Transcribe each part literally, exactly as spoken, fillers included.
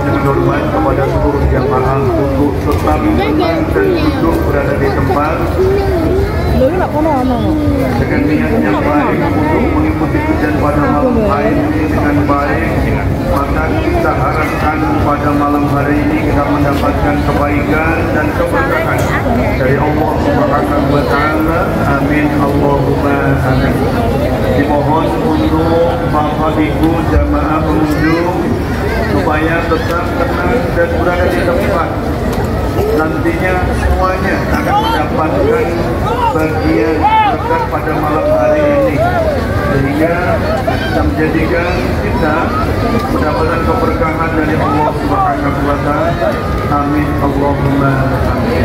dengan hormat kepada seluruh jamaah untuk tetap tenang dan duduk berada di tempat dengan niat yang baik untuk mengikuti kajian pada malam hari ini dengan baik. Maka kita harapkan pada malam hari ini kita mendapatkan kebaikan dan keberkahan dari Allah Subhanahu wa taala. Amin Allahumma amin. Dimohon untuk Bapak Ibu jamaah pengunjung supaya tetap tenang dan berada di tempat. Nantinya semuanya akan mendapatkan bagian berkat pada malam hari ini, sehingga bisa menjadikan kita mendapatkan keberkahan dari Allah Subhanahu wa taala. Amin Allahumma amin.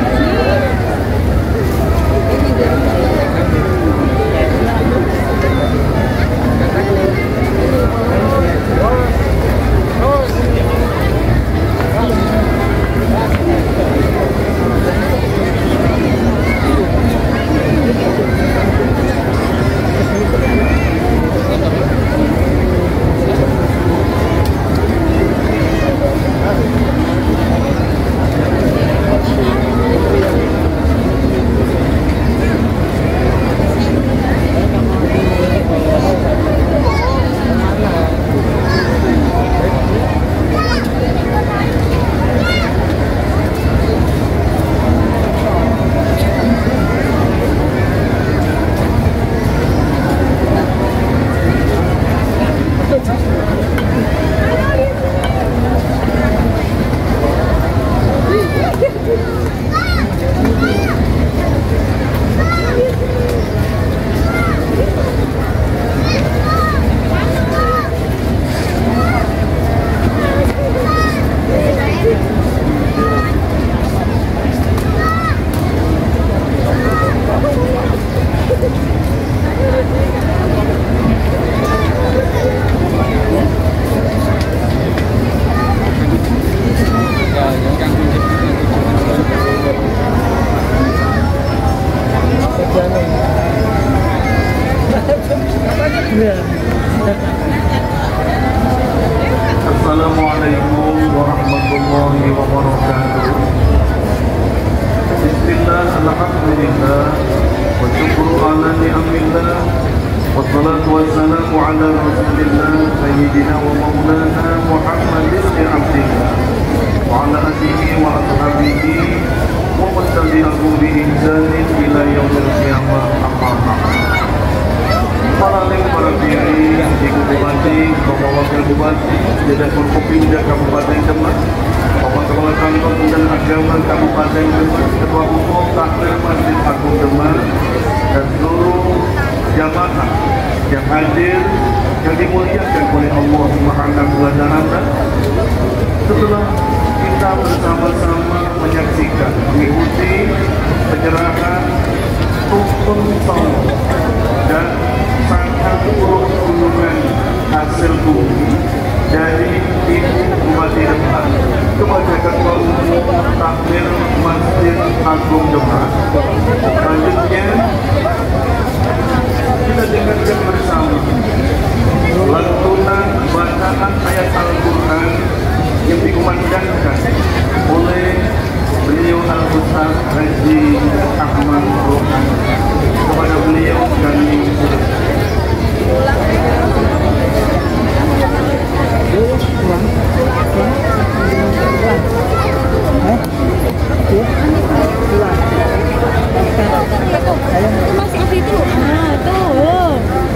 Assalamualaikum warahmatullahi wabarakatuh. Bismillah, alhamdulillah, wa syukru ala ni'amillah, wassalatu wassalamu ala rasulillah sayyidina wa maulana Muhammad ibn Abdillah wa ala alihi wa ashabihi wa man tabi'ahu bi ihsanin ila yaumil qiyamah. Amma ba'd. Para lek para diri Ibu Bupati, Bapak Wakil Bupati, Jajaran Forkopimda Kabupaten Demak, Bapak Kepala Kantor dan Agama Kabupaten Demak, Ketua Umum Takmir Masjid Agung Demak, dan seluruh jamaah yang hadir yang dimuliakan oleh Allah Subhanahu wa taala. Setelah kita bersama-sama menyaksikan mengikuti penyerahan rukun tauhid dan sangat turun gunungan hasil bumi dari Ibu Bupati Demak kepada Ketua Umum Takmir Masjid Agung Demak. Selanjutnya kita dengarkan bersama lantunan bacaan ayat Al-Quran yang dikumandangkan oleh beliau Al-Ustaz Haji Ahmad Rohan. Kepada beliau kami masih ada itu, nah tuh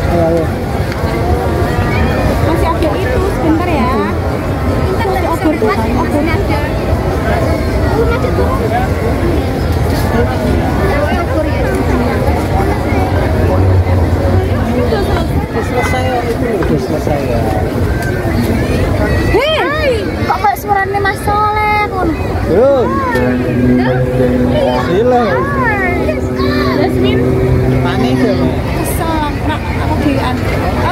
masih ada itu, sebentar ya. Masih obor tuh, obornya ada. Ada tuh. Obor ya. Sudah selesai itu, sudah selesai ya. Hei, kok kayak suaranya Mas Soleh pun? Yo, hilang. Yasmin, panik ya. kesel, nak aku bian.